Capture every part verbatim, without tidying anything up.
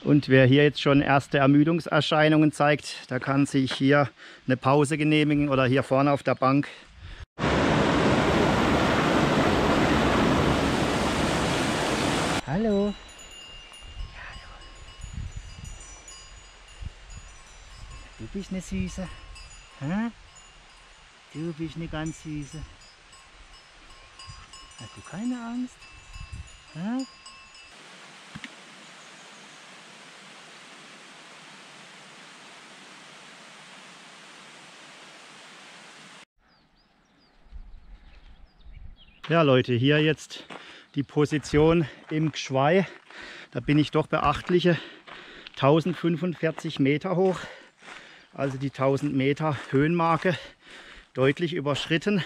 Und wer hier jetzt schon erste Ermüdungserscheinungen zeigt, der kann sich hier eine Pause genehmigen oder hier vorne auf der Bank. Hallo. Du bist eine Süße. Hä? Du bist eine ganz Süße. Hast du keine Angst? Hä? Ja Leute, hier jetzt die Position im Gschwei. Da bin ich doch beachtliche tausendfünfundvierzig Meter hoch. Also die tausend Meter Höhenmarke deutlich überschritten.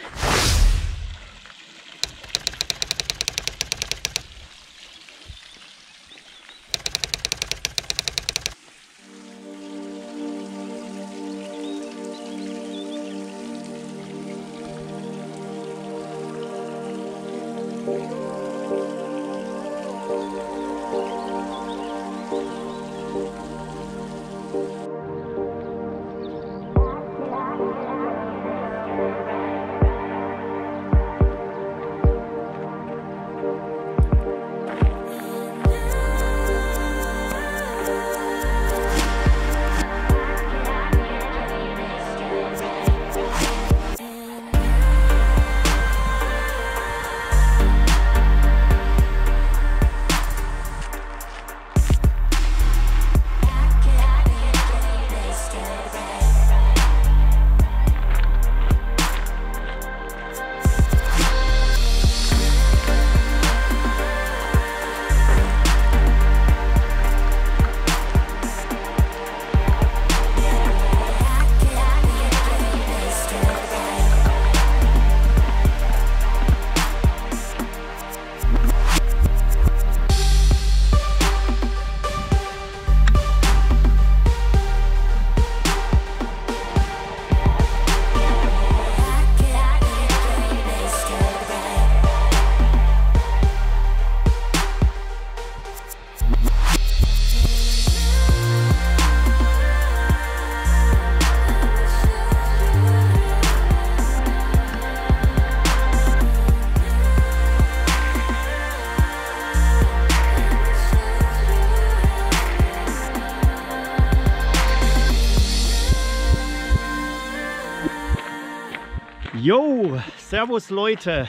Jo, servus Leute,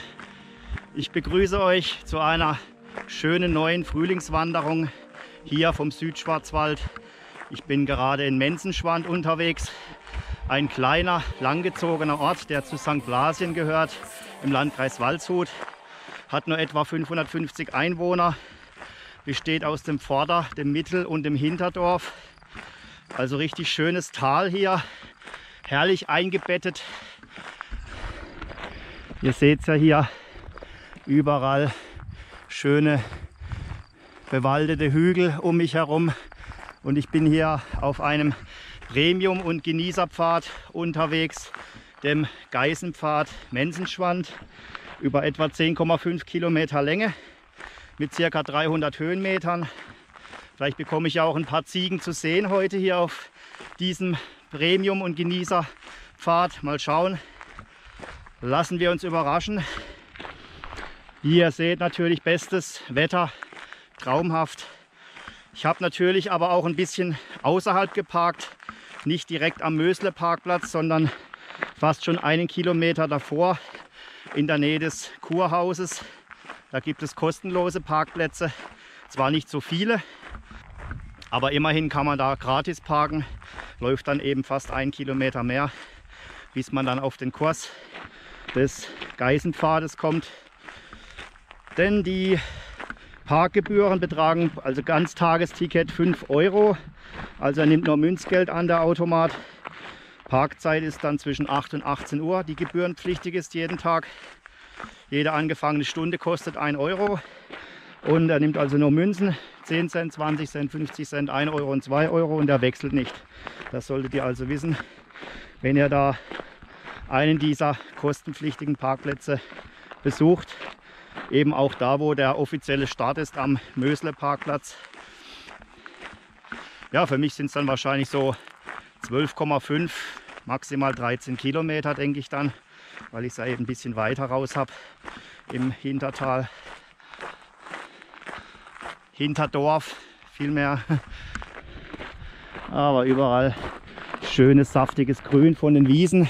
ich begrüße euch zu einer schönen neuen Frühlingswanderung hier vom Südschwarzwald. Ich bin gerade in Menzenschwand unterwegs, ein kleiner, langgezogener Ort, der zu Sankt Blasien gehört, im Landkreis Waldshut, hat nur etwa fünfhundertfünfzig Einwohner, besteht aus dem Vorder-, dem Mittel- und dem Hinterdorf. Also richtig schönes Tal hier, herrlich eingebettet. Ihr seht es ja hier, überall schöne bewaldete Hügel um mich herum. Und ich bin hier auf einem Premium- und Genießerpfad unterwegs, dem Geißenpfad Menzenschwand, über etwa zehn Komma fünf Kilometer Länge mit ca. dreihundert Höhenmetern. Vielleicht bekomme ich ja auch ein paar Ziegen zu sehen heute hier auf diesem Premium- und Genießerpfad. Mal schauen. Lassen wir uns überraschen. Wie ihr seht, natürlich bestes Wetter, traumhaft. Ich habe natürlich aber auch ein bisschen außerhalb geparkt, nicht direkt am Mösle-Parkplatz, sondern fast schon einen Kilometer davor, in der Nähe des Kurhauses. Da gibt es kostenlose Parkplätze, zwar nicht so viele, aber immerhin kann man da gratis parken. Läuft dann eben fast einen Kilometer mehr, bis man dann auf den Kurs des Geißenpfades kommt. Denn die Parkgebühren betragen, also Ganztagesticket, fünf Euro. Also er nimmt nur Münzgeld an, der Automat. Parkzeit ist dann zwischen acht und achtzehn Uhr, die gebührenpflichtig ist jeden Tag. Jede angefangene Stunde kostet ein Euro. Und er nimmt also nur Münzen, zehn Cent, zwanzig Cent, fünfzig Cent, ein Euro und zwei Euro, und er wechselt nicht. Das solltet ihr also wissen, wenn ihr da einen dieser kostenpflichtigen Parkplätze besucht. Eben auch da, wo der offizielle Start ist, am Mösle Parkplatz. ja, für mich sind es dann wahrscheinlich so zwölf Komma fünf, maximal dreizehn Kilometer, denke ich dann, weil ich es ja eben ein bisschen weiter raus habe im Hintertal. Hinterdorf vielmehr. Aber überall schönes, saftiges Grün von den Wiesen.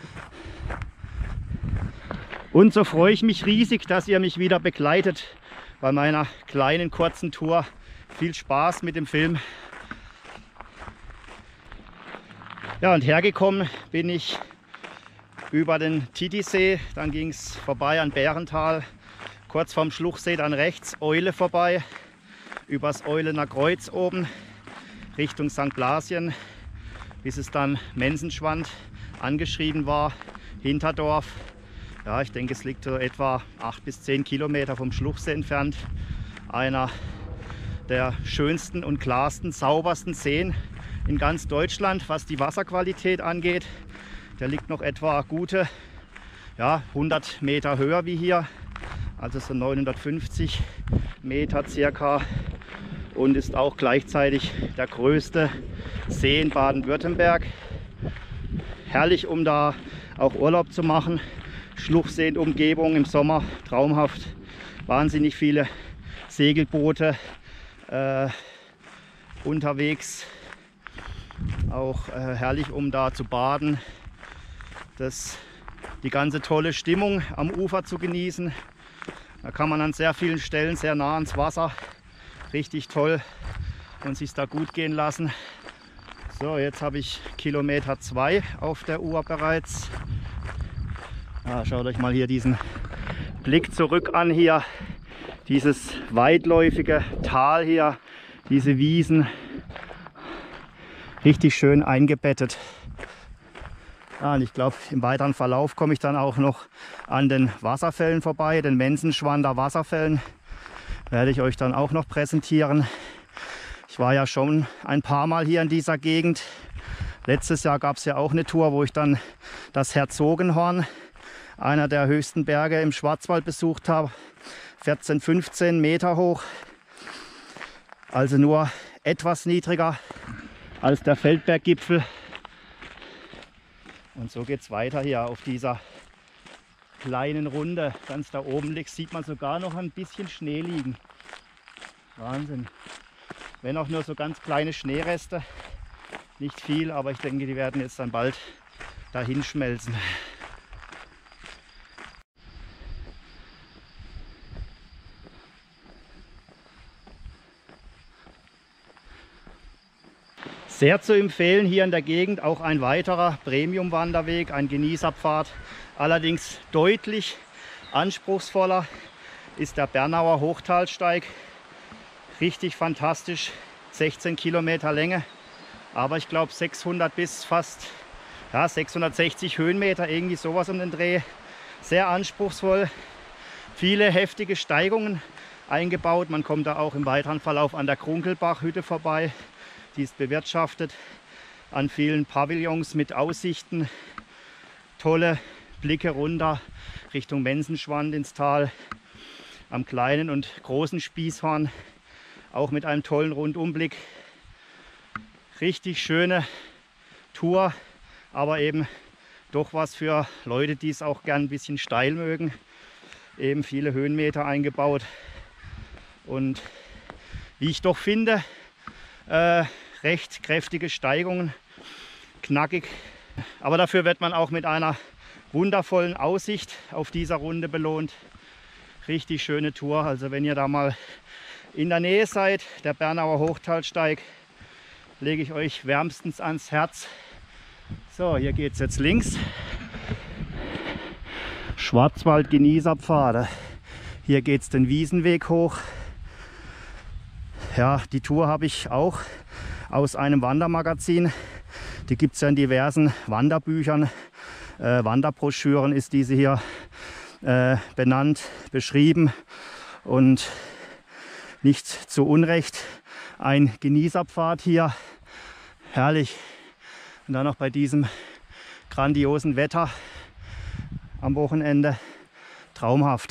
Und so freue ich mich riesig, dass ihr mich wieder begleitet bei meiner kleinen, kurzen Tour. Viel Spaß mit dem Film. Ja, und hergekommen bin ich über den Titisee. Dann ging es vorbei an Bärental. Kurz vorm Schluchsee dann rechts Eule vorbei. Übers Eulener Kreuz oben Richtung Sankt Blasien, bis es dann Mensenschwand angeschrieben war, Hinterdorf. Ja, ich denke, es liegt so etwa acht bis zehn Kilometer vom Schluchsee entfernt. Einer der schönsten und klarsten, saubersten Seen in ganz Deutschland, was die Wasserqualität angeht. Der liegt noch etwa gute ja, hundert Meter höher wie hier, also so neunhundertfünfzig Meter circa. Und ist auch gleichzeitig der größte See in Baden-Württemberg. Herrlich, um da auch Urlaub zu machen. Schluchsee in Umgebung im Sommer, traumhaft. Wahnsinnig viele Segelboote äh, unterwegs. Auch äh, herrlich, um da zu baden. Das, die ganze tolle Stimmung am Ufer zu genießen. Da kann man an sehr vielen Stellen sehr nah ans Wasser. Richtig toll und sich da gut gehen lassen. So, jetzt habe ich Kilometer zwei auf der Uhr bereits. Ja, schaut euch mal hier diesen Blick zurück an hier. Dieses weitläufige Tal hier, diese Wiesen. Richtig schön eingebettet. Ja, und ich glaube, im weiteren Verlauf komme ich dann auch noch an den Wasserfällen vorbei, den Mensenschwander Wasserfällen. Werde ich euch dann auch noch präsentieren. Ich war ja schon ein paar Mal hier in dieser Gegend. Letztes Jahr gab es ja auch eine Tour, wo ich dann das Herzogenhorn, einer der höchsten Berge im Schwarzwald, besucht habe. vierzehn, fünfzehn Meter hoch. Also nur etwas niedriger als der Feldberggipfel. Und so geht es weiter hier auf dieser kleinen Runde. Ganz da oben liegt, sieht man sogar noch ein bisschen Schnee liegen. Wahnsinn. Wenn auch nur so ganz kleine Schneereste. Nicht viel, aber ich denke, die werden jetzt dann bald dahin schmelzen. Sehr zu empfehlen hier in der Gegend auch ein weiterer Premium-Wanderweg, ein Genießerpfad. Allerdings deutlich anspruchsvoller ist der Bernauer Hochtalsteig. Richtig fantastisch, sechzehn Kilometer Länge, aber ich glaube sechshundert bis fast ja, sechshundertsechzig Höhenmeter, irgendwie sowas um den Dreh. Sehr anspruchsvoll, viele heftige Steigungen eingebaut. Man kommt da auch im weiteren Verlauf an der Krunkelbachhütte vorbei. Die ist bewirtschaftet, an vielen Pavillons mit Aussichten, tolle Blicke runter Richtung Mensenschwand ins Tal, am kleinen und großen Spießhorn, auch mit einem tollen Rundumblick. Richtig schöne Tour, aber eben doch was für Leute, die es auch gern ein bisschen steil mögen. Eben viele Höhenmeter eingebaut und wie ich doch finde, äh, recht kräftige Steigungen, knackig. Aber dafür wird man auch mit einer wundervollen Aussicht auf dieser Runde belohnt. Richtig schöne Tour. Also wenn ihr da mal in der Nähe seid, der Bernauer Hochtalsteig, lege ich euch wärmstens ans Herz. So, hier geht es jetzt links. Schwarzwald-Genießerpfade. Hier geht es den Wiesenweg hoch. Ja, die Tour habe ich auch aus einem Wandermagazin. Die gibt es ja in diversen Wanderbüchern. Äh, Wanderbroschüren ist diese hier äh, benannt, beschrieben. Und nicht zu Unrecht ein Genießerpfad hier. Herrlich. Und dann noch bei diesem grandiosen Wetter am Wochenende. Traumhaft.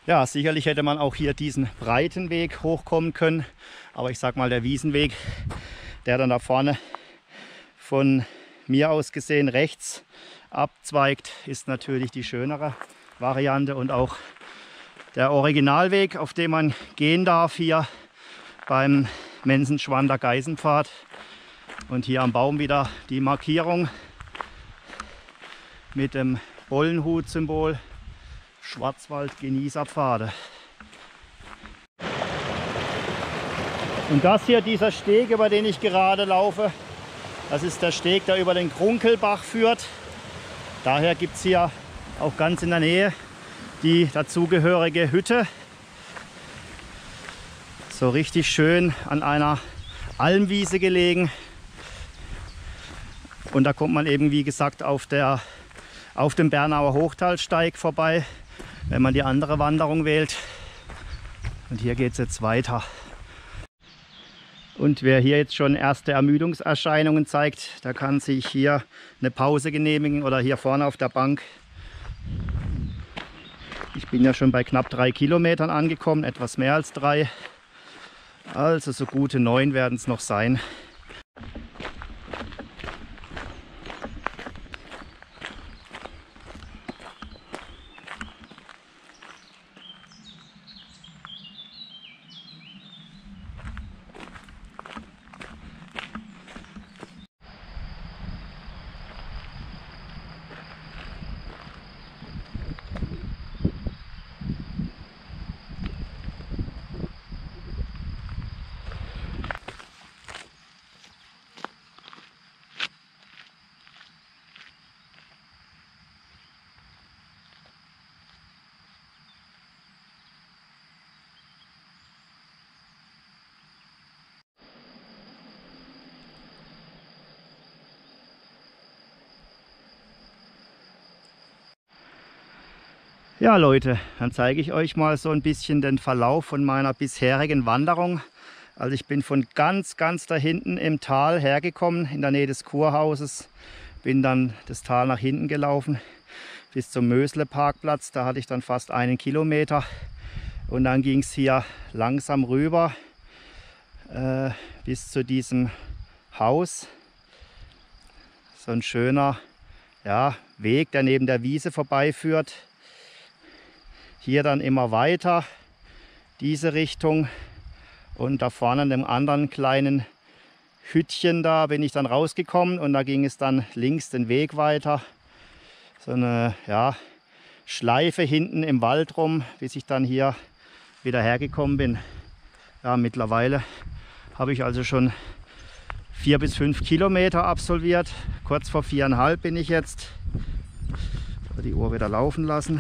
Ja, sicherlich hätte man auch hier diesen breiten Weg hochkommen können, aber ich sag mal, der Wiesenweg, der dann da vorne von mir aus gesehen rechts abzweigt, ist natürlich die schönere Variante und auch der Originalweg, auf dem man gehen darf hier beim Menzenschwander Geisenpfad. Und hier am Baum wieder die Markierung mit dem Bollenhut-Symbol Schwarzwald-Genießerpfade. Und das hier, dieser Steg, über den ich gerade laufe, das ist der Steg, der über den Krunkelbach führt. Daher gibt es hier auch ganz in der Nähe die dazugehörige Hütte. So richtig schön an einer Almwiese gelegen. Und da kommt man eben, wie gesagt, auf, der, auf dem Bernauer Hochtalsteig vorbei, wenn man die andere Wanderung wählt. Und hier geht es jetzt weiter. Und wer hier jetzt schon erste Ermüdungserscheinungen zeigt, der kann sich hier eine Pause genehmigen oder hier vorne auf der Bank. Ich bin ja schon bei knapp drei Kilometern angekommen, etwas mehr als drei. Also so gute neun werden es noch sein. Ja Leute, dann zeige ich euch mal so ein bisschen den Verlauf von meiner bisherigen Wanderung. Also ich bin von ganz, ganz da hinten im Tal hergekommen, in der Nähe des Kurhauses. Bin dann das Tal nach hinten gelaufen bis zum Mösle-Parkplatz. Da hatte ich dann fast einen Kilometer. Und dann ging es hier langsam rüber äh, bis zu diesem Haus. So ein schöner ja, Weg, der neben der Wiese vorbeiführt. Hier dann immer weiter, diese Richtung, und da vorne in dem anderen kleinen Hüttchen da bin ich dann rausgekommen und da ging es dann links den Weg weiter. So eine ja, Schleife hinten im Wald rum, bis ich dann hier wieder hergekommen bin. Ja, mittlerweile habe ich also schon vier bis fünf Kilometer absolviert. Kurz vor viereinhalb bin ich jetzt. Die Uhr wieder laufen lassen.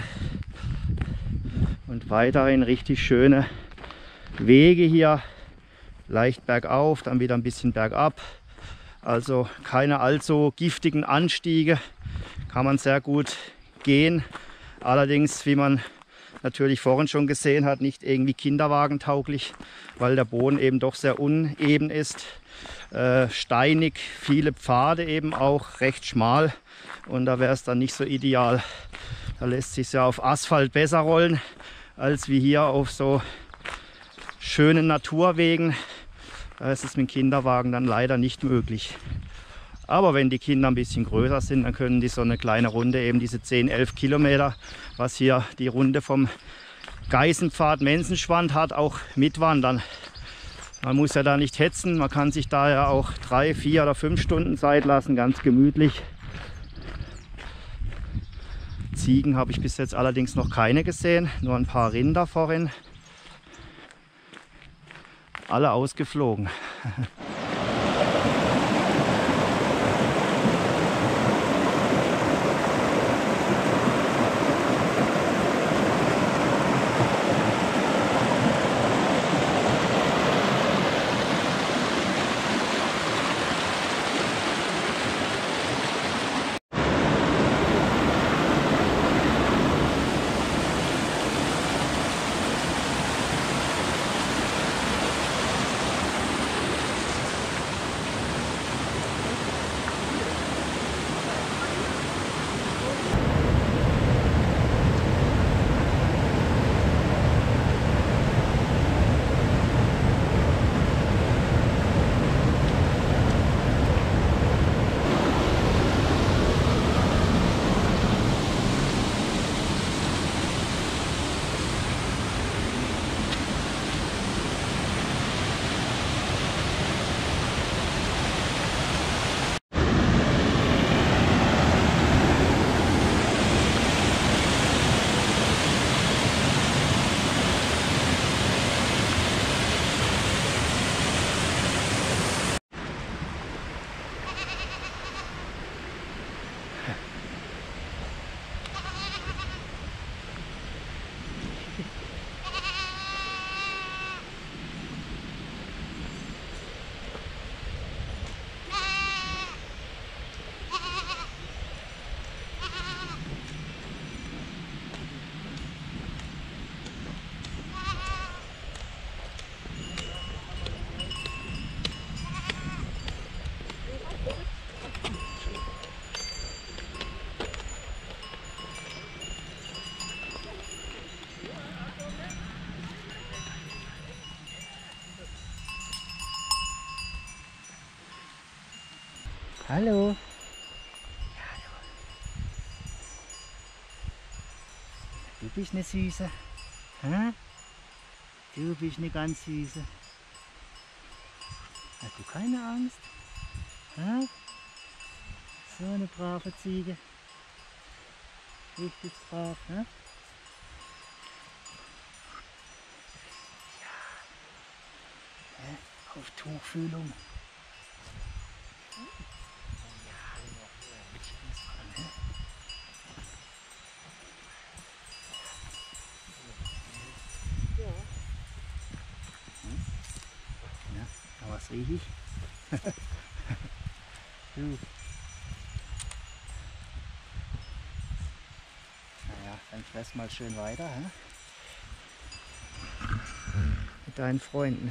Und weiterhin richtig schöne Wege hier, leicht bergauf, dann wieder ein bisschen bergab. Also keine allzu giftigen Anstiege, kann man sehr gut gehen. Allerdings, wie man natürlich vorhin schon gesehen hat, nicht irgendwie kinderwagentauglich, weil der Boden eben doch sehr uneben ist. Äh, steinig, viele Pfade eben auch, recht schmal, und da wäre es dann nicht so ideal. Da lässt sich ja auf Asphalt besser rollen, als wie hier auf so schönen Naturwegen. Da ist es mit dem Kinderwagen dann leider nicht möglich. Aber wenn die Kinder ein bisschen größer sind, dann können die so eine kleine Runde, eben diese zehn, elf Kilometer, was hier die Runde vom Geisenpfad Menzenschwand hat, auch mitwandern. Man muss ja da nicht hetzen, man kann sich daher auch drei, vier oder fünf Stunden Zeit lassen, ganz gemütlich. Ziegen habe ich bis jetzt allerdings noch keine gesehen, nur ein paar Rinder vorhin. Alle ausgeflogen. Hallo. Du bist eine Süße. Hä? Du bist eine ganz Süße. Hast du keine Angst? Hä? So eine brave Ziege. Richtig brav, ne? Ja. Auf Tuchfühlung. Ja, was rieche ich? Du. Naja, dann fress mal schön weiter, hä? Mit deinen Freunden.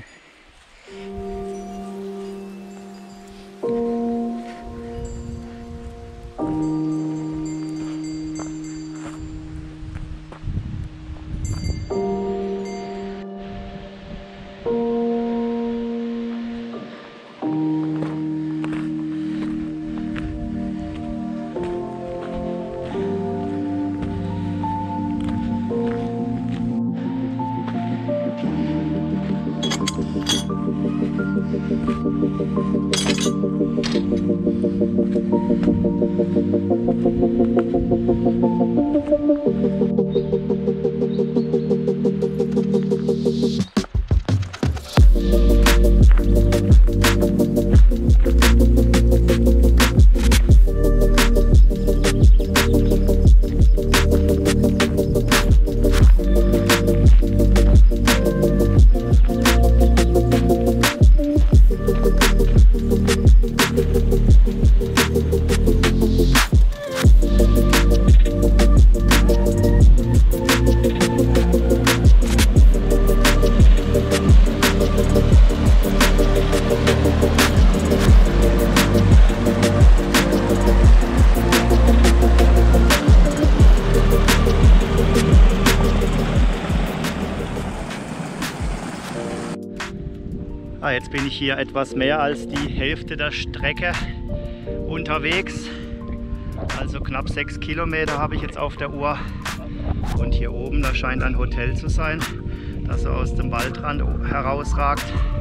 Ah, jetzt bin ich hier etwas mehr als die Hälfte der Strecke unterwegs. Also knapp sechs Kilometer habe ich jetzt auf der Uhr. Und hier oben, da scheint ein Hotel zu sein, das so aus dem Waldrand herausragt.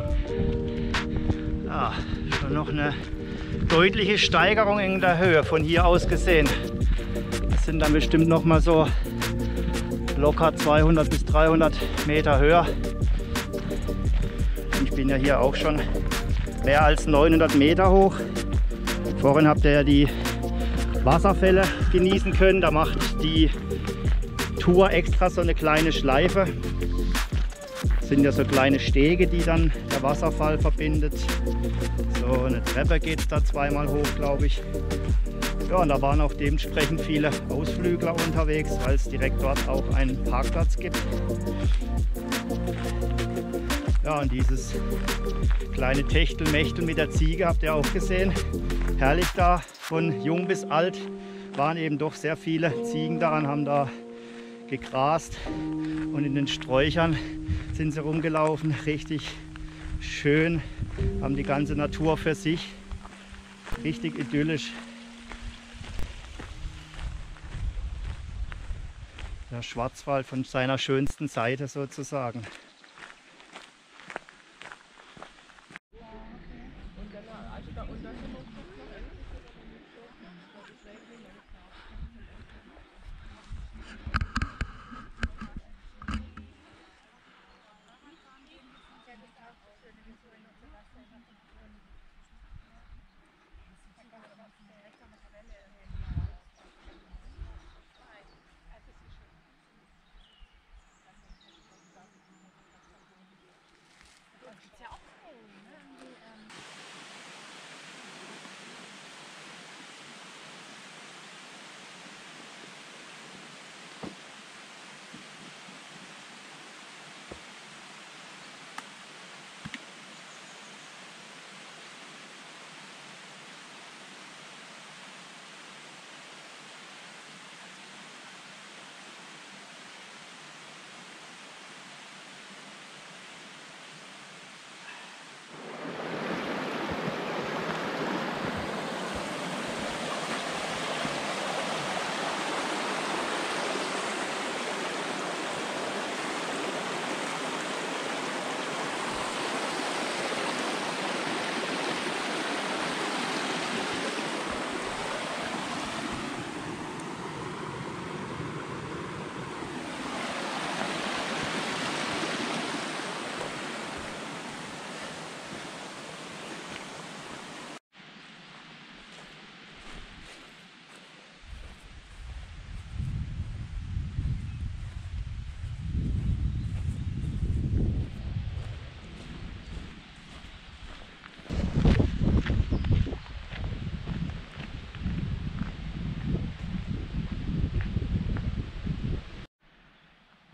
Ja, schon noch eine deutliche Steigerung in der Höhe von hier aus gesehen. Das sind dann bestimmt noch mal so locker zweihundert bis dreihundert Meter höher. Ich bin ja hier auch schon mehr als neunhundert Meter hoch. Vorhin habt ihr ja die Wasserfälle genießen können. Da macht die Tour extra so eine kleine Schleife. Das sind ja so kleine Stege, die dann der Wasserfall verbindet. So eine Treppe geht es da zweimal hoch, glaube ich. Ja, und da waren auch dementsprechend viele Ausflügler unterwegs, weil es direkt dort auch einen Parkplatz gibt. Ja, und dieses kleine Techtelmechtel mit der Ziege habt ihr auch gesehen. Herrlich da, von jung bis alt waren eben doch sehr viele Ziegen da und haben da gegrast. Und in den Sträuchern sind sie rumgelaufen, richtig schön, haben die ganze Natur für sich, richtig idyllisch. Der Schwarzwald von seiner schönsten Seite sozusagen.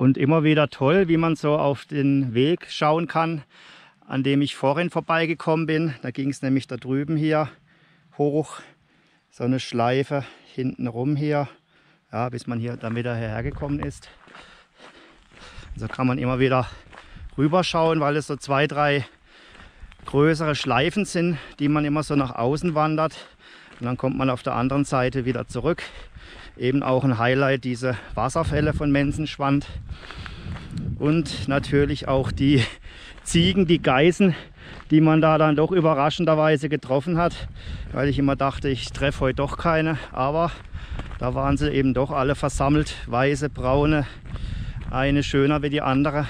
Und immer wieder toll, wie man so auf den Weg schauen kann, an dem ich vorhin vorbeigekommen bin. Da ging es nämlich da drüben hier hoch, so eine Schleife hinten rum hier, ja, bis man hier dann wieder hierher gekommen ist. So kann man immer wieder rüberschauen, weil es so zwei, drei größere Schleifen sind, die man immer so nach außen wandert. Und dann kommt man auf der anderen Seite wieder zurück. Eben auch ein Highlight, diese Wasserfälle von Menzenschwand. Und natürlich auch die Ziegen, die Geißen, die man da dann doch überraschenderweise getroffen hat. Weil ich immer dachte, ich treffe heute doch keine. Aber da waren sie eben doch alle versammelt. Weiße, braune, eine schöner wie die andere.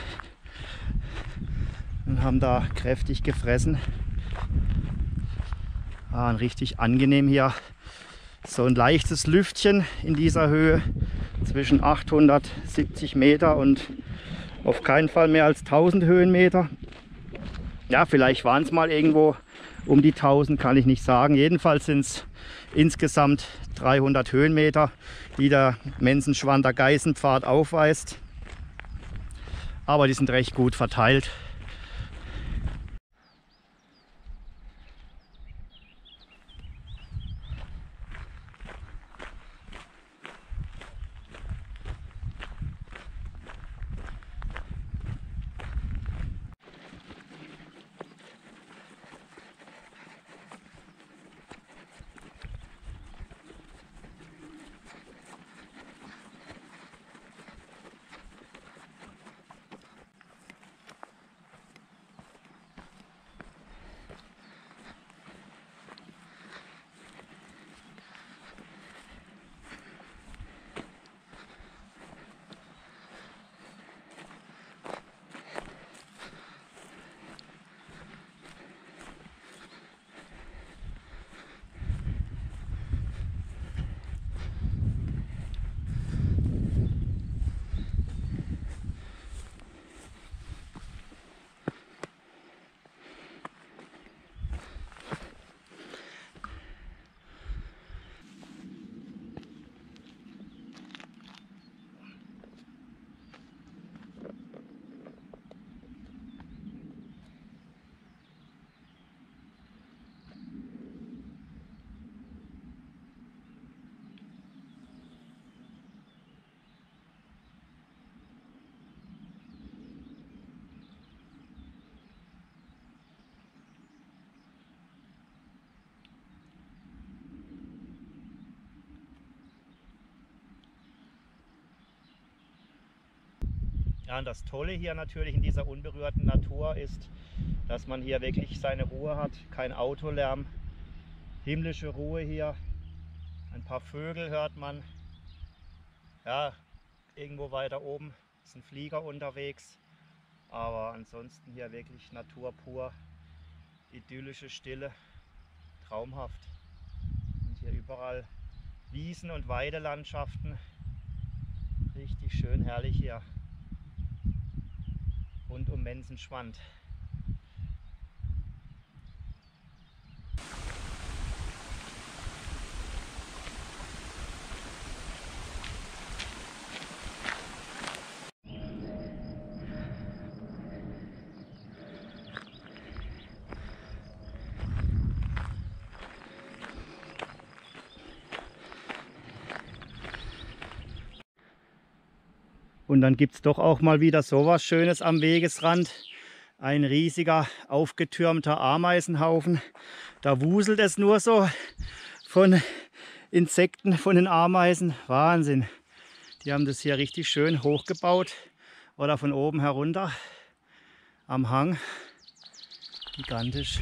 Und haben da kräftig gefressen. Ah, richtig angenehm hier. So ein leichtes Lüftchen in dieser Höhe zwischen achthundertsiebzig Meter und auf keinen Fall mehr als tausend Höhenmeter. Ja, vielleicht waren es mal irgendwo um die tausend, kann ich nicht sagen. Jedenfalls sind es insgesamt dreihundert Höhenmeter, die der Menzenschwander Geißenpfad aufweist. Aber die sind recht gut verteilt. Ja, und das Tolle hier natürlich in dieser unberührten Natur ist, dass man hier wirklich seine Ruhe hat, kein Autolärm, himmlische Ruhe hier, ein paar Vögel hört man, ja, irgendwo weiter oben ist ein Flieger unterwegs, aber ansonsten hier wirklich Natur pur, idyllische Stille, traumhaft. Und hier überall Wiesen und Weidelandschaften, richtig schön herrlich hier. Rund um Menzenschwand. Und dann gibt es doch auch mal wieder so was Schönes am Wegesrand. Ein riesiger, aufgetürmter Ameisenhaufen. Da wuselt es nur so von Insekten, von den Ameisen. Wahnsinn. Die haben das hier richtig schön hochgebaut. Oder von oben herunter am Hang. Gigantisch.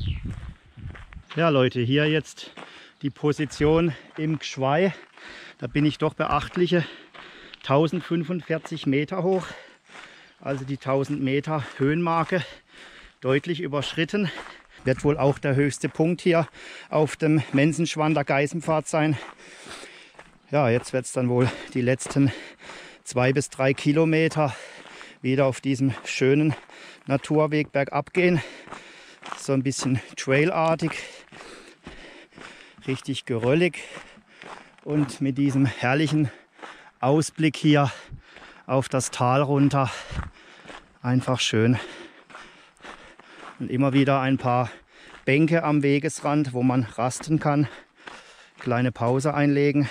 Ja Leute, hier jetzt die Position im Gschwei. Da bin ich doch beachtliche tausendfünfundvierzig Meter hoch, also die tausend Meter Höhenmarke deutlich überschritten. Wird wohl auch der höchste Punkt hier auf dem Menzenschwander Geißenpfad sein. Ja, jetzt wird es dann wohl die letzten zwei bis drei Kilometer wieder auf diesem schönen Naturweg bergab gehen. So ein bisschen trailartig, richtig geröllig und mit diesem herrlichen Ausblick hier auf das Tal runter. Einfach schön. Und immer wieder ein paar Bänke am Wegesrand, wo man rasten kann. Kleine Pause einlegen.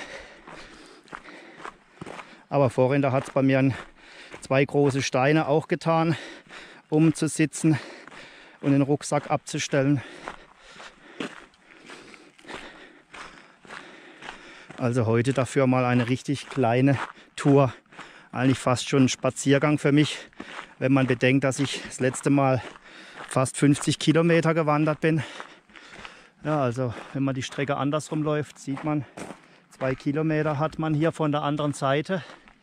Aber vorhin, da hat es bei mir ein, zwei große Steine auch getan, um zu sitzen und den Rucksack abzustellen. Also heute dafür mal eine richtig kleine Tour. Eigentlich fast schon ein Spaziergang für mich, wenn man bedenkt, dass ich das letzte Mal fast fünfzig Kilometer gewandert bin. Ja, also wenn man die Strecke andersrum läuft, sieht man, zwei Kilometer hat man hier von der anderen Seite.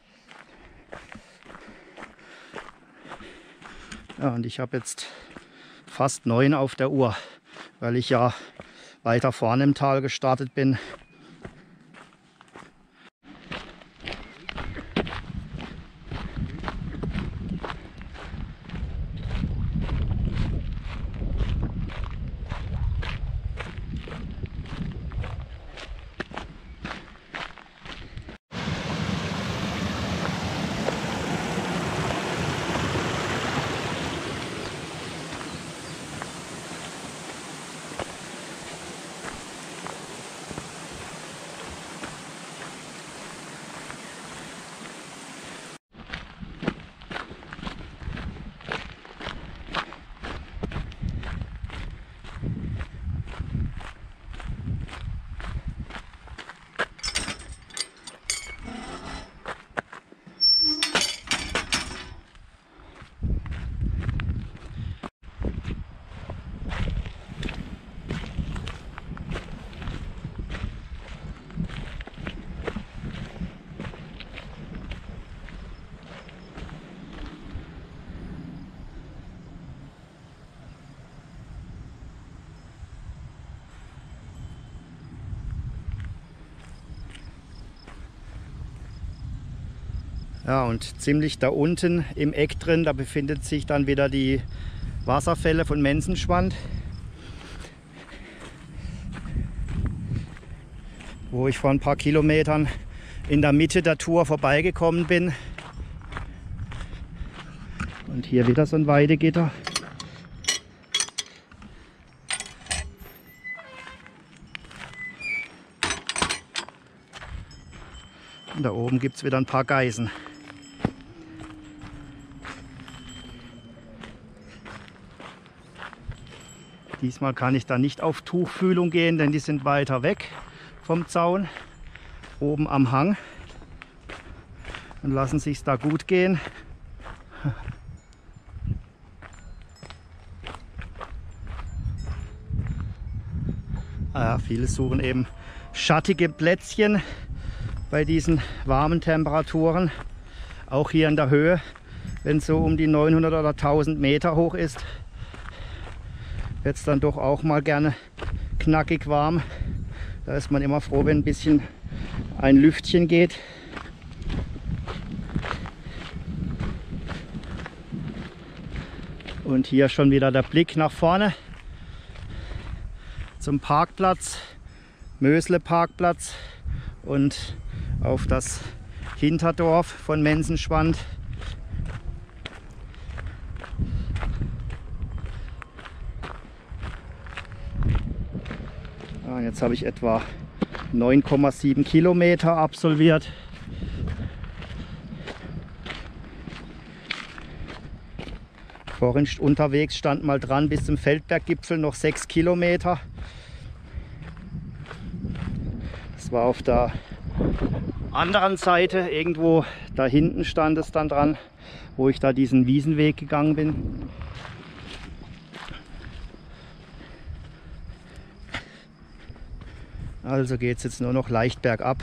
Ja, und ich habe jetzt fast neun auf der Uhr, weil ich ja weiter vorne im Tal gestartet bin. Ja, und ziemlich da unten im Eck drin, da befindet sich dann wieder die Wasserfälle von Menzenschwand, wo ich vor ein paar Kilometern in der Mitte der Tour vorbeigekommen bin. Und hier wieder so ein Weidegitter. Und da oben gibt es wieder ein paar Geißen. Diesmal kann ich da nicht auf Tuchfühlung gehen, denn die sind weiter weg vom Zaun, oben am Hang, und lassen sich da gut gehen. Ja, viele suchen eben schattige Plätzchen bei diesen warmen Temperaturen, auch hier in der Höhe, wenn es so um die neunhundert oder tausend Meter hoch ist. Wird es dann doch auch mal gerne knackig warm. Da ist man immer froh, wenn ein bisschen ein Lüftchen geht. Und hier schon wieder der Blick nach vorne zum Parkplatz, Mösle Parkplatz, und auf das Hinterdorf von Menzenschwand. Jetzt habe ich etwa neun Komma sieben Kilometer absolviert. Vorhin unterwegs stand mal dran, bis zum Feldberggipfel noch sechs Kilometer. Das war auf der anderen Seite, irgendwo da hinten stand es dann dran, wo ich da diesen Wiesenweg gegangen bin. Also geht es jetzt nur noch leicht bergab.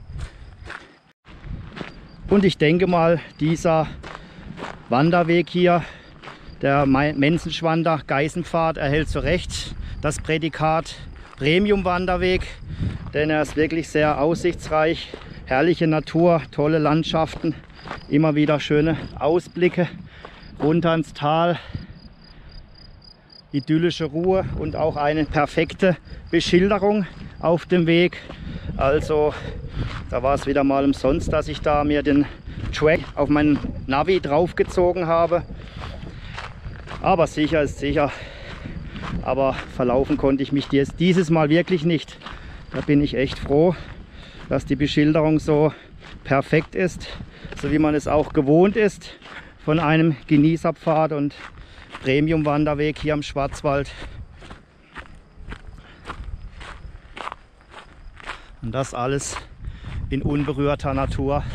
Und ich denke mal, dieser Wanderweg hier, der Menzenschwander Geißenpfad, erhält zu Recht das Prädikat Premium-Wanderweg, denn er ist wirklich sehr aussichtsreich. Herrliche Natur, tolle Landschaften, immer wieder schöne Ausblicke runter ins Tal, idyllische Ruhe und auch eine perfekte Beschilderung auf dem Weg. Also da war es wieder mal umsonst, dass ich da mir den Track auf mein Navi draufgezogen habe. Aber sicher ist sicher. Aber verlaufen konnte ich mich dieses Mal wirklich nicht. Da bin ich echt froh, dass die Beschilderung so perfekt ist, so wie man es auch gewohnt ist von einem Genießerpfad und Premium-Wanderweg hier am Schwarzwald. Und das alles in unberührter Natur.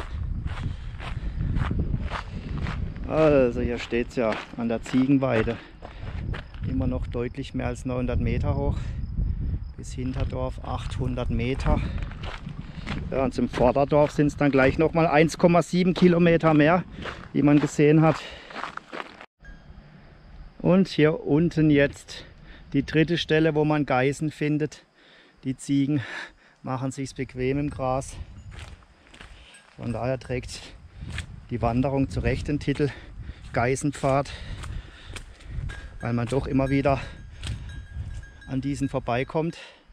Also hier steht es ja an der Ziegenweide. Immer noch deutlich mehr als neunhundert Meter hoch. Bis Hinterdorf achthundert Meter. Ja, und zum Vorderdorf sind es dann gleich noch mal eins Komma sieben Kilometer mehr, wie man gesehen hat. Und hier unten jetzt die dritte Stelle, wo man Geißen findet. Die Ziegen machen sich's bequem im Gras. Von daher trägt die Wanderung zu Recht den Titel Geißenpfad, weil man doch immer wieder an diesen vorbeikommt.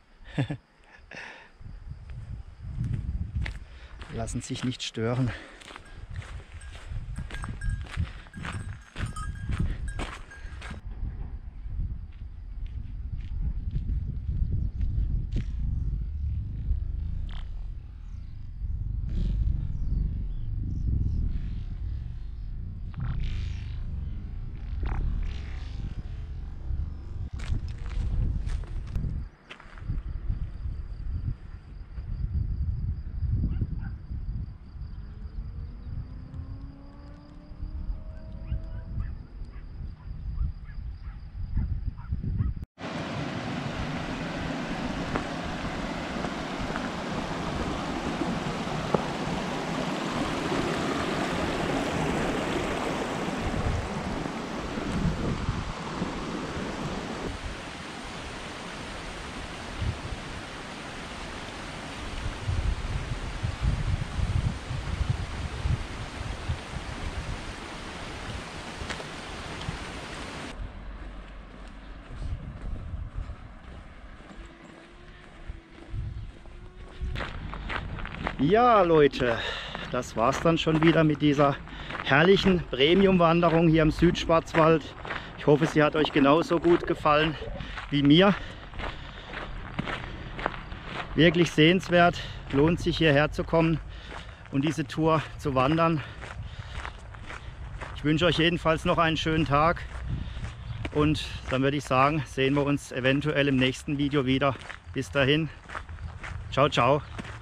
Lassen sich nicht stören. Ja Leute, das war's dann schon wieder mit dieser herrlichen Premium-Wanderung hier im Südschwarzwald. Ich hoffe, sie hat euch genauso gut gefallen wie mir. Wirklich sehenswert, lohnt sich hierher zu kommen und diese Tour zu wandern. Ich wünsche euch jedenfalls noch einen schönen Tag und dann würde ich sagen, sehen wir uns eventuell im nächsten Video wieder. Bis dahin, ciao, ciao.